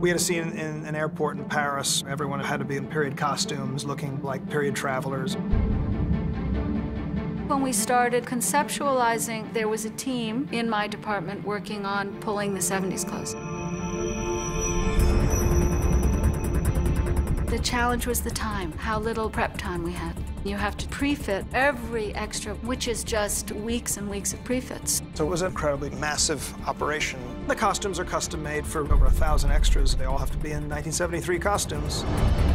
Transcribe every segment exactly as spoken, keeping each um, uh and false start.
We had a scene in an airport in Paris. Everyone had to be in period costumes, looking like period travelers. When we started conceptualizing, there was a team in my department working on pulling the seventies clothes. The challenge was the time, how little prep time we had. You have to pre-fit every extra, which is just weeks and weeks of pre-fits. So it was an incredibly massive operation. The costumes are custom made for over a thousand extras. They all have to be in nineteen seventy-three costumes.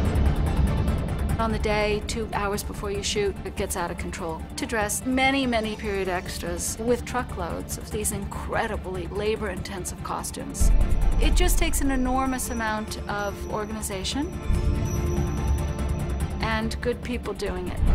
On the day, two hours before you shoot, it gets out of control. To dress many, many period extras with truckloads of these incredibly labor-intensive costumes. It just takes an enormous amount of organization and good people doing it.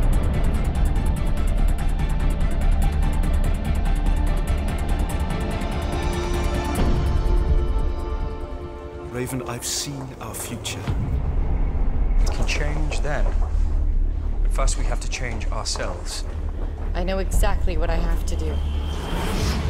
Raven, I've seen our future. It can change then. But first we have to change ourselves. I know exactly what I have to do.